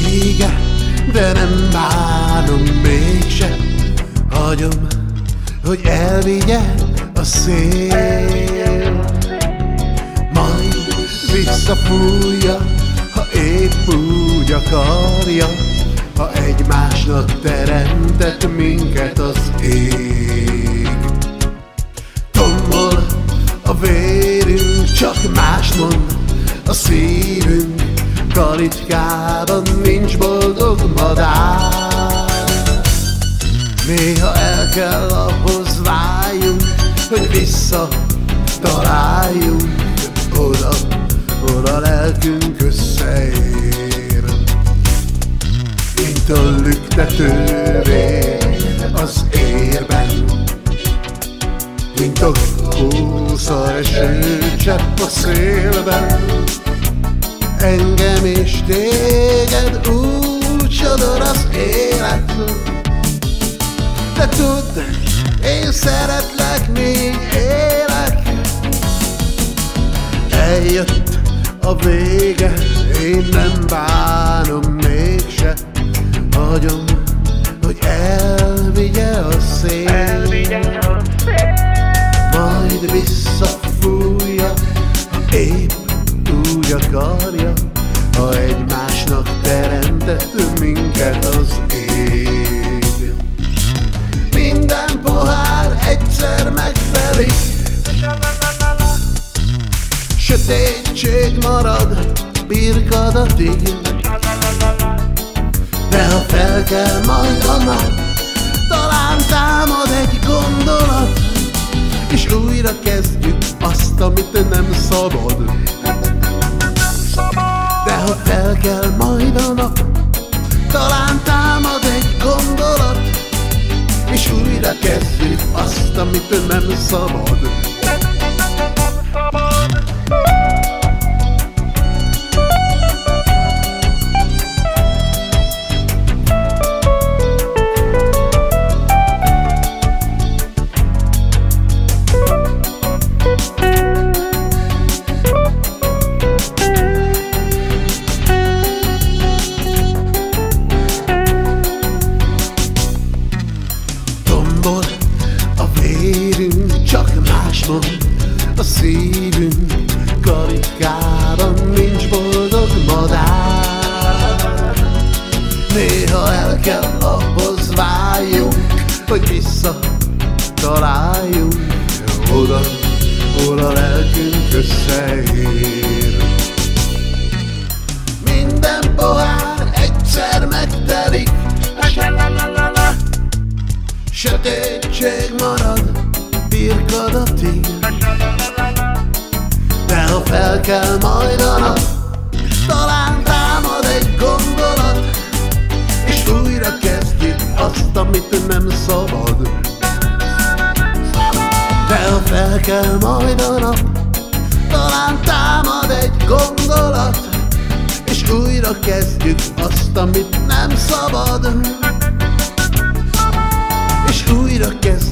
vége, de nem bánom mégse. Hagyom, hogy elvigye a szél, majd visszafújja, ha épp úgy akarja, ha egymásnak teremtett minket az ég. Tombol a vérünk, csak más mond a szívünk, kalitkában nincs boldog madár. Néha el kell ahhoz váljunk, hogy visszataláljunk, oda, oda lelkünk összeér. Mint a lüktetővé az érben, mint a kósza esőcsepp a szélben, engem és téged úgy sodor az élet. De tudd, én szeretlek, még élek. Eljött a vége, én nem bánom mégse. Hagyom, hogy elvigye a szél, majd visszafújja, ha épp úgy akarja, ha egymásnak teremtett minket az ég. Minden pohár egyszer megtelik, sötétség marad birkadatig, de ha felkel majd a nap, talán támad egy gondolat, és újra kezdjük azt, amit nem szabad. De ha felkel majd a nap, talán támad egy gondolat, és újra kezdjük azt, amit nem szabad. Csak más mond a szívünk, karitkában nincs boldog madár. Néha el kell ahhoz váljunk, hogy visszataláljunk, oda, oda lelkünk összeér. Minden pohár egyszer megtelik, sötétség marad birkadatig, de ha felkel majd a nap, talán támad egy gondolat, és újra kezdjük azt, amit nem szabad. De ha felkel majd a nap, talán támad egy gondolat, és újra kezdjük azt, amit nem szabad. És újra kezdjük